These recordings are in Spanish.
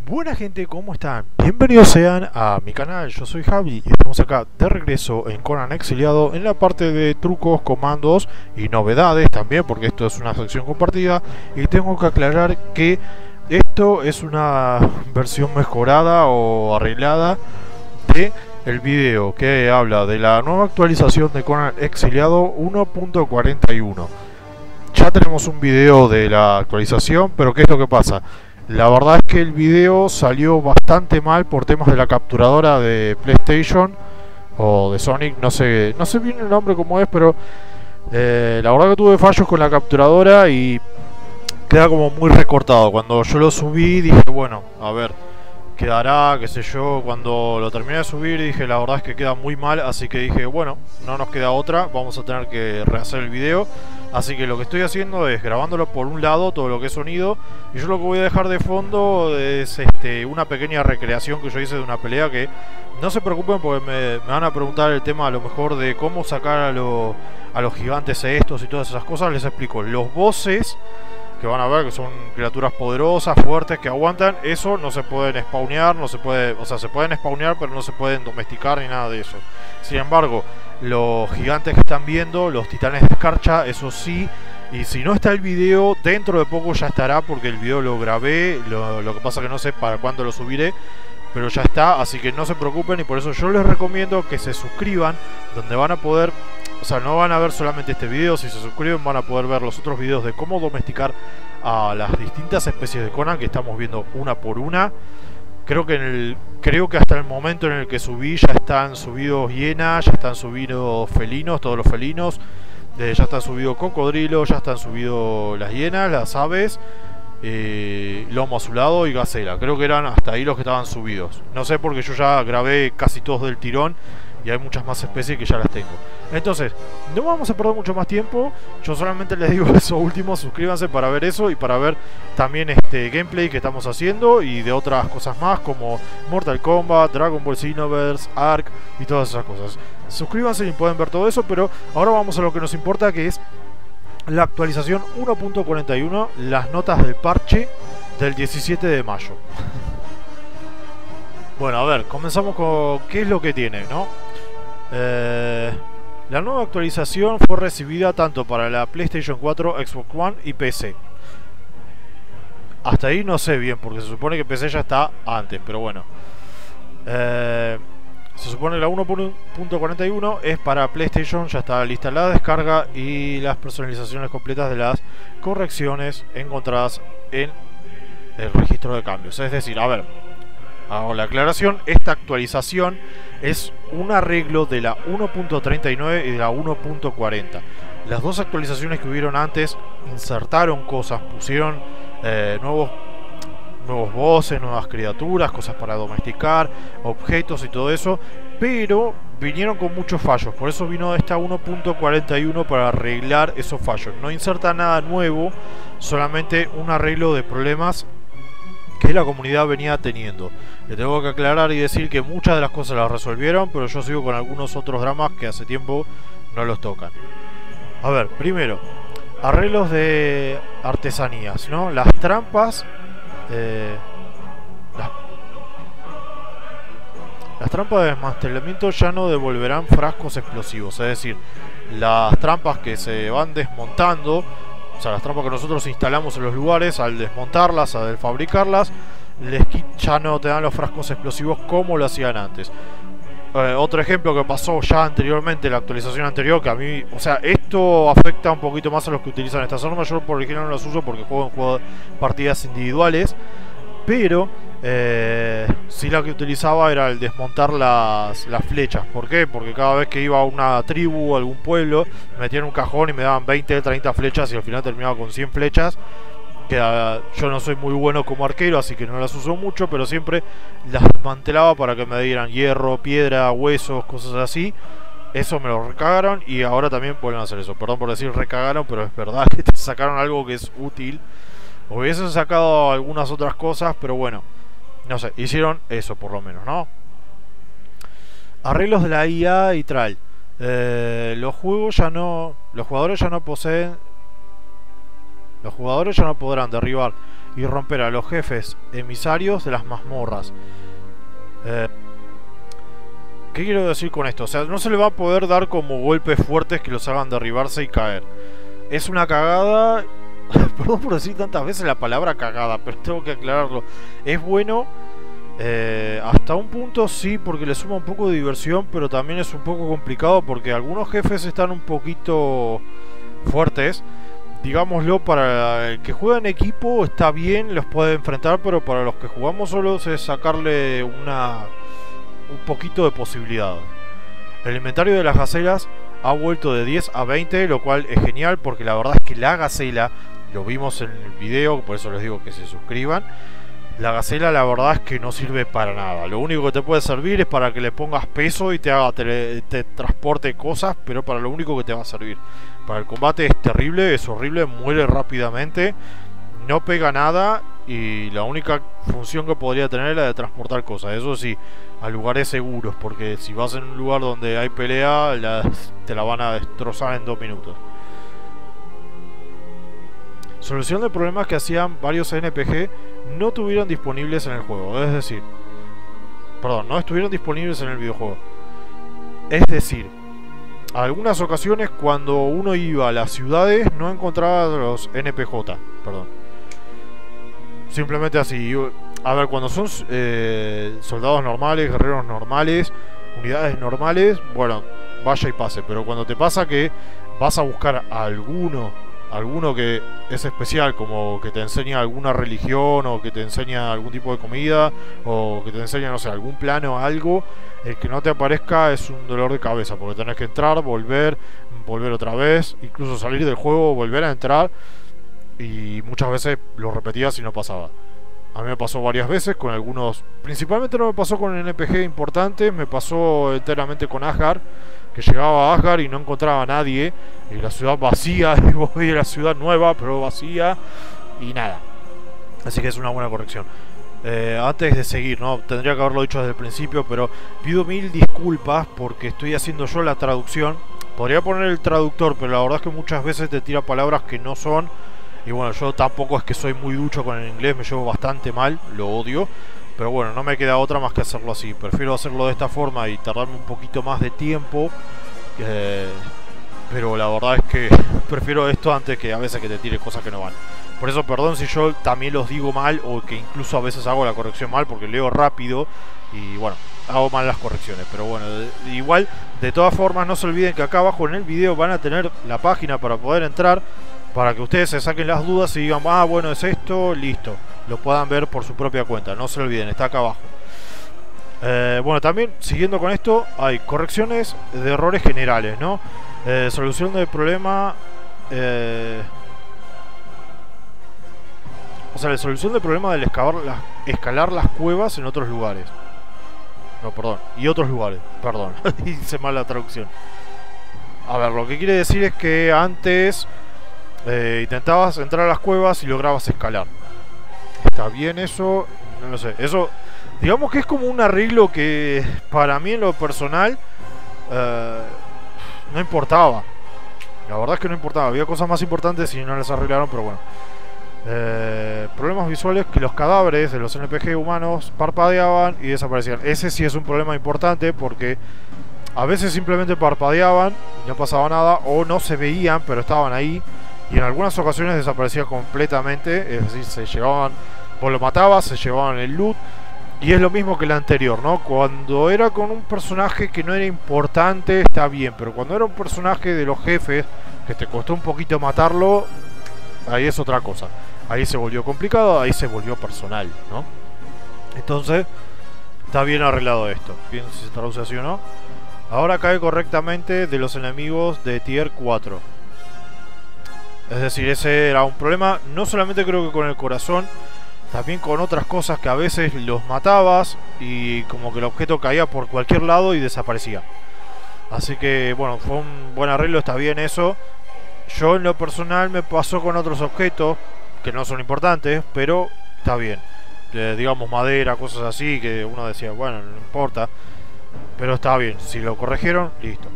Buena gente, ¿cómo están? Bienvenidos sean a mi canal, yo soy Javi y estamos acá de regreso en Conan Exiliado en la parte de trucos, comandos y novedades también, porque esto es una sección compartida y tengo que aclarar que esto es una versión mejorada o arreglada de el video que habla de la nueva actualización de Conan Exiliado 1.41. Ya tenemos un video de la actualización, pero ¿qué es lo que pasa? La verdad es que el video salió bastante mal por temas de la capturadora de PlayStation o de Sonic, no sé bien el nombre como es, pero la verdad que tuve fallos con la capturadora y queda como muy recortado. Cuando yo lo subí dije, bueno, a ver, quedará, qué sé yo. Cuando lo terminé de subir dije, la verdad es que queda muy mal, así que dije, bueno, no nos queda otra, vamos a tener que rehacer el video. Así que lo que estoy haciendo es grabándolo por un lado, todo lo que es sonido, y yo lo que voy a dejar de fondo es una pequeña recreación que yo hice de una pelea que no se preocupen porque me van a preguntar el tema a lo mejor de cómo sacar a los gigantes estos y todas esas cosas. Les explico, los bosses que van a ver que son criaturas poderosas, fuertes, que aguantan, eso no se pueden spawnear, no se puede, o sea, se pueden spawnear pero no se pueden domesticar ni nada de eso. Sin embargo, los gigantes que están viendo, los titanes de escarcha, eso sí. Y si no está el video, dentro de poco ya estará, porque el video lo grabé, lo que pasa que no sé para cuándo lo subiré, pero ya está, así que no se preocupen. Y por eso yo les recomiendo que se suscriban, donde van a poder, o sea, no van a ver solamente este video. Si se suscriben van a poder ver los otros videos de cómo domesticar a las distintas especies de Conan que estamos viendo una por una. Creo que hasta el momento en el que subí ya están subidos hienas, ya están subidos felinos, todos los felinos, ya están subidos cocodrilos, ya están subidos las hienas, las aves, lomo azulado y gacela. Creo que eran hasta ahí los que estaban subidos. No sé porque yo ya grabé casi todos del tirón y hay muchas más especies que ya las tengo. Entonces, no vamos a perder mucho más tiempo. Yo solamente les digo eso último, suscríbanse para ver eso y para ver también este gameplay que estamos haciendo y de otras cosas más como Mortal Kombat, Dragon Ball Xenoverse, Ark y todas esas cosas. Suscríbanse y pueden ver todo eso, pero ahora vamos a lo que nos importa, que es la actualización 1.41, las notas del parche del 17 de mayo. Bueno, a ver, comenzamos con qué es lo que tiene, ¿no? La nueva actualización fue recibida tanto para la PlayStation 4, Xbox One y PC. Hasta ahí no sé bien, porque se supone que PC ya está antes, pero bueno. Se supone que la 1.41 es para PlayStation, ya está lista la descarga y las personalizaciones completas de las correcciones encontradas en el registro de cambios. Es decir, a ver, hago la aclaración, esta actualización es un arreglo de la 1.39 y de la 1.40. Las dos actualizaciones que hubieron antes insertaron cosas, pusieron nuevos bosses, nuevas criaturas, cosas para domesticar, objetos y todo eso, pero vinieron con muchos fallos. Por eso vino esta 1.41 para arreglar esos fallos. No inserta nada nuevo, solamente un arreglo de problemas que la comunidad venía teniendo. Le tengo que aclarar y decir que muchas de las cosas las resolvieron, pero yo sigo con algunos otros dramas que hace tiempo no los tocan. A ver, primero, arreglos de artesanías, ¿no? Las trampas, las trampas de desmantelamiento ya no devolverán frascos explosivos, es decir, las trampas que se van desmontando, o sea, las trampas que nosotros instalamos en los lugares, al desmontarlas, al fabricarlas, ya no te dan los frascos explosivos como lo hacían antes. Otro ejemplo que pasó ya anteriormente, la actualización anterior, que a mí, o sea, esto afecta un poquito más a los que utilizan estas armas. Yo por ejemplo no las uso porque juego partidas individuales, pero sí, la que utilizaba era el desmontar las flechas. ¿Por qué? Porque cada vez que iba a una tribu o algún pueblo, me metían en un cajón y me daban 20, 30 flechas y al final terminaba con 100 flechas. Que yo no soy muy bueno como arquero, así que no las uso mucho, pero siempre las desmantelaba para que me dieran hierro, piedra, huesos, cosas así. Eso me lo recagaron y ahora también pueden hacer eso. Perdón por decir recagaron, pero es verdad que te sacaron algo que es útil. Hubiesen sacado algunas otras cosas, pero bueno, no sé, hicieron eso por lo menos, ¿no? Arreglos de la IA y tal. Los jugadores ya no podrán derribar y romper a los jefes emisarios de las mazmorras. ¿Qué quiero decir con esto? O sea, no se le va a poder dar como golpes fuertes que los hagan derribarse y caer. Es una cagada. Perdón por decir tantas veces la palabra cagada, pero tengo que aclararlo. Es bueno hasta un punto, sí, porque le suma un poco de diversión, pero también es un poco complicado porque algunos jefes están un poquito fuertes. Digámoslo, para el que juega en equipo está bien, los puede enfrentar, pero para los que jugamos solos es sacarle un poquito de posibilidad. El inventario de las gacelas ha vuelto de 10 a 20, lo cual es genial porque la verdad es que la gacela, lo vimos en el video, por eso les digo que se suscriban. La gacela la verdad es que no sirve para nada. Lo único que te puede servir es para que le pongas peso y te transporte cosas, pero para lo único que te va a servir. Para el combate es terrible, es horrible, muere rápidamente, no pega nada y la única función que podría tener es la de transportar cosas. Eso sí, a lugares seguros, porque si vas en un lugar donde hay pelea, te la van a destrozar en 2 minutos. Solución de problemas que hacían varios NPG no tuvieron disponibles en el juego. Es decir, perdón, no estuvieron disponibles en el videojuego. Es decir, algunas ocasiones cuando uno iba a las ciudades no encontraba los NPJ. Perdón. Simplemente así. A ver, cuando son soldados normales, guerreros normales, unidades normales, bueno, vaya y pase. Pero cuando te pasa que vas a buscar a alguno que es especial, como que te enseña alguna religión o que te enseña algún tipo de comida o que te enseña, no sé, algún plano, algo, el que no te aparezca es un dolor de cabeza porque tenés que entrar, volver otra vez, incluso salir del juego, volver a entrar, y muchas veces lo repetías y no pasaba. A mí me pasó varias veces con algunos, principalmente no me pasó con NPG importantes, me pasó enteramente con Asgard, que llegaba a Asgard y no encontraba a nadie, y la ciudad vacía, y voy a la ciudad nueva, pero vacía, y nada. Así que es una buena corrección. Antes de seguir, ¿no? Tendría que haberlo dicho desde el principio, pero pido 1000 disculpas porque estoy haciendo yo la traducción. Podría poner el traductor, pero la verdad es que muchas veces te tira palabras que no son. Y bueno, yo tampoco es que soy muy ducho con el inglés, me llevo bastante mal, lo odio. Pero bueno, no me queda otra más que hacerlo así. Prefiero hacerlo de esta forma y tardarme un poquito más de tiempo. Pero la verdad es que prefiero esto antes que a veces que te tire cosas que no van. Por eso perdón si yo también los digo mal, o que incluso a veces hago la corrección mal porque leo rápido y bueno, hago mal las correcciones. Pero bueno, igual, de todas formas no se olviden que acá abajo en el video van a tener la página para poder entrar, para que ustedes se saquen las dudas y digan, ah, bueno, es esto, listo. Lo puedan ver por su propia cuenta, no se olviden, está acá abajo. Bueno, también siguiendo con esto, hay correcciones de errores generales, ¿no? Solución del problema. O sea, la solución del problema del escalar las cuevas en otros lugares. No, perdón, y otros lugares, perdón, hice mal la traducción. A ver, lo que quiere decir es que antes intentabas entrar a las cuevas y lograbas escalar. ¿Está bien eso? No lo sé. Eso, digamos que es como un arreglo que para mí en lo personal no importaba. La verdad es que no importaba. Había cosas más importantes y no las arreglaron, pero bueno. Problemas visuales, que los cadáveres de los NPG humanos parpadeaban y desaparecían. Ese sí es un problema importante porque a veces simplemente parpadeaban y no pasaba nada, o no se veían pero estaban ahí, y en algunas ocasiones desaparecía completamente. Es decir, se llevaban, vos lo matabas, se llevaban el loot. Y es lo mismo que la anterior, ¿no? Cuando era con un personaje que no era importante, está bien, pero cuando era un personaje de los jefes que te costó un poquito matarlo, ahí es otra cosa. Ahí se volvió complicado, ahí se volvió personal, ¿no? Entonces, está bien arreglado esto. Bien si se traduce así o no. Ahora cae correctamente de los enemigos de tier 4. Es decir, ese era un problema, no solamente creo que con el corazón, también con otras cosas que a veces los matabas y como que el objeto caía por cualquier lado y desaparecía. Así que, bueno, fue un buen arreglo, está bien eso. Yo en lo personal me pasó con otros objetos que no son importantes, pero está bien. Digamos madera, cosas así, que uno decía, bueno, no importa. Pero está bien, si lo corrigieron, listo.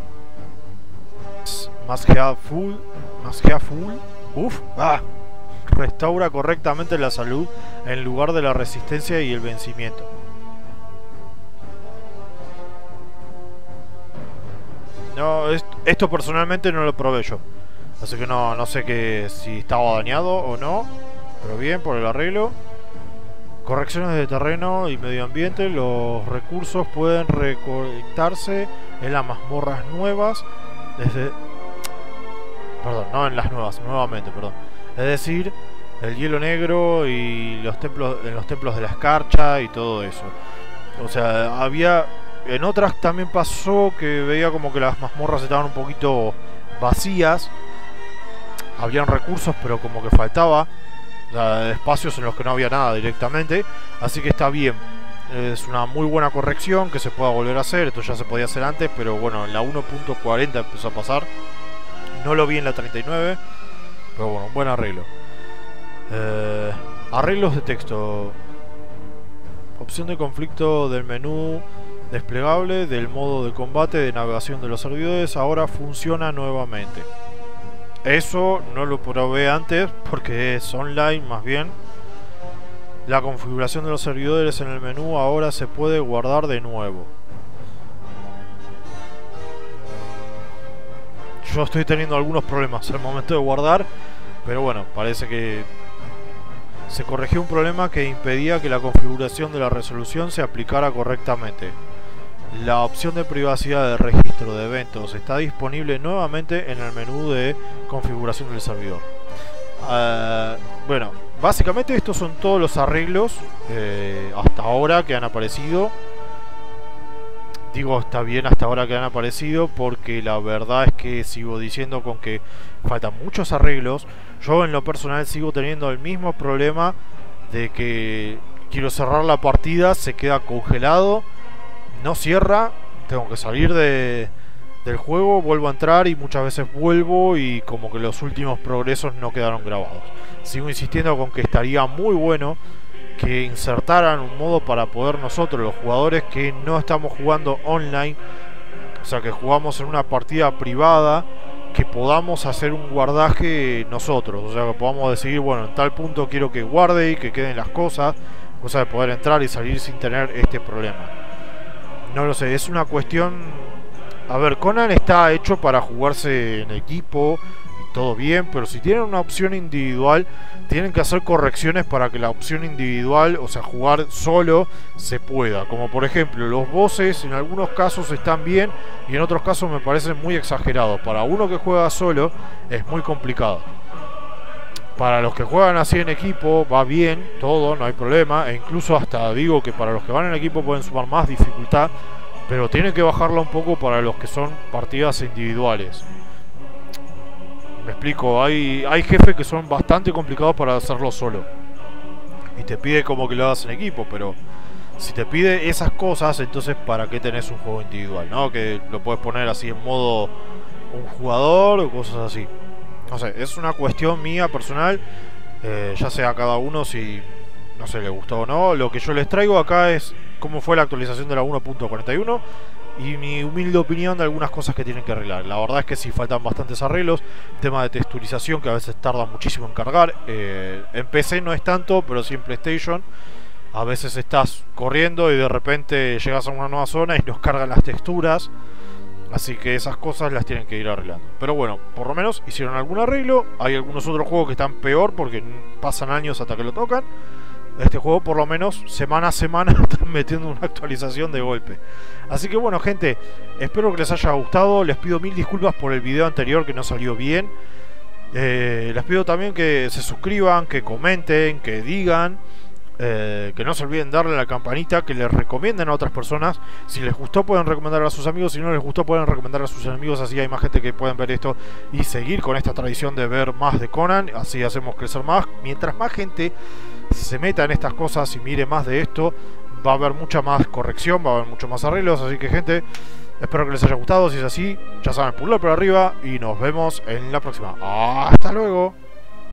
Más full. Uf, restaura correctamente la salud en lugar de la resistencia y el vencimiento. No, esto personalmente no lo probé yo, así que no sé si estaba dañado o no, pero bien por el arreglo. Correcciones de terreno y medio ambiente. Los recursos pueden recolectarse en las mazmorras nuevas desde... Perdón, no en las nuevas, nuevamente, perdón. Es decir, el hielo negro y los templos, en los templos de la escarcha y todo eso. O sea, había... En otras también pasó que veía como que las mazmorras estaban un poquito vacías. Habían recursos, pero como que faltaba espacios en los que no había nada directamente. Así que está bien. Es una muy buena corrección que se pueda volver a hacer. Esto ya se podía hacer antes, pero bueno, en la 1.40 empezó a pasar. No lo vi en la 39, pero bueno, un buen arreglo. Arreglos de texto. Opción de conflicto del menú desplegable del modo de combate de navegación de los servidores ahora funciona nuevamente. Eso no lo probé antes porque es online más bien. La configuración de los servidores en el menú ahora se puede guardar de nuevo. Yo estoy teniendo algunos problemas al momento de guardar, pero bueno, parece que se corrigió un problema que impedía que la configuración de la resolución se aplicara correctamente. La opción de privacidad de registro de eventos está disponible nuevamente en el menú de configuración del servidor. Bueno, básicamente estos son todos los arreglos hasta ahora que han aparecido. Digo, está bien hasta ahora que han aparecido porque la verdad es que sigo diciendo con que faltan muchos arreglos. Yo en lo personal sigo teniendo el mismo problema de que quiero cerrar la partida, se queda congelado, no cierra, tengo que salir del juego, vuelvo a entrar y muchas veces vuelvo y como que los últimos progresos no quedaron grabados. Sigo insistiendo con que estaría muy bueno que insertaran un modo para poder nosotros, los jugadores que no estamos jugando online, o sea que jugamos en una partida privada, que podamos hacer un guardaje nosotros, o sea que podamos decidir, bueno, en tal punto quiero que guarde y que queden las cosas, cosa de poder entrar y salir sin tener este problema. No lo sé, es una cuestión... A ver, Conan está hecho para jugarse en equipo y todo bien, pero si tienen una opción individual, tienen que hacer correcciones para que la opción individual, o sea, jugar solo, se pueda. Como por ejemplo, los bosses en algunos casos están bien y en otros casos me parecen muy exagerados. Para uno que juega solo es muy complicado. Para los que juegan así en equipo va bien, todo, no hay problema. E incluso hasta digo que para los que van en equipo pueden sumar más dificultad, pero tienen que bajarla un poco para los que son partidas individuales. Me explico, hay jefes que son bastante complicados para hacerlo solo. Y te pide como que lo hagas en equipo, pero si te pide esas cosas, entonces ¿para qué tenés un juego individual? ¿No? Que lo puedes poner así en modo un jugador o cosas así. No sé, es una cuestión mía personal. Ya sea cada uno si, no sé, le gustó o no. Lo que yo les traigo acá es cómo fue la actualización de la 1.41 y mi humilde opinión de algunas cosas que tienen que arreglar. La verdad es que sí faltan bastantes arreglos. Tema de texturización que a veces tarda muchísimo en cargar. En PC no es tanto, pero sí en PlayStation. A veces estás corriendo y de repente llegas a una nueva zona y nos cargan las texturas. Así que esas cosas las tienen que ir arreglando. Pero bueno, por lo menos hicieron algún arreglo. Hay algunos otros juegos que están peor porque pasan años hasta que lo tocan. Este juego por lo menos semana a semana están metiendo una actualización de golpe. Así que bueno, gente, espero que les haya gustado. Les pido mil disculpas por el video anterior que no salió bien. Les pido también que se suscriban, que comenten, que digan, que no se olviden darle a la campanita, que les recomienden a otras personas. Si les gustó pueden recomendar a sus amigos, si no les gustó pueden recomendar a sus enemigos. Así hay más gente que pueden ver esto y seguir con esta tradición de ver más de Conan. Así hacemos crecer más. Mientras más gente se meta en estas cosas y mire más de esto, va a haber mucha más corrección, va a haber muchos más arreglos. Así que gente, espero que les haya gustado. Si es así, ya saben, pulgar por arriba y nos vemos en la próxima. Hasta luego.